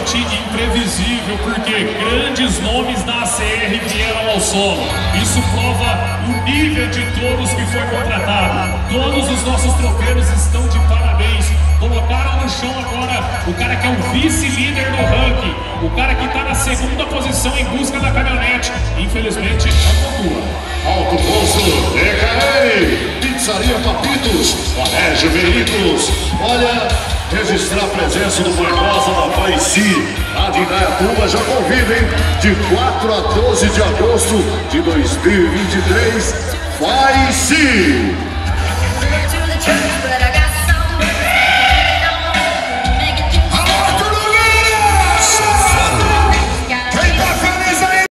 noite imprevisível, porque grandes nomes da ACR vieram ao solo. Isso prova o nível de touros que foi contratado. Todos os nossos tropeiros estão de parabéns. Colocaram no chão agora o cara que é o vice-líder do ranking, o cara que está na segunda posição em busca da caminhonete. Infelizmente, não pontua. Alto Posto, DKL, Pizzaria Papitos, Colégio Veículos. Olha, registrar a presença do Barbosa da Paici, lá de Indaiatuba, já convivem de 4 a 12 de agosto de 2023. Paici!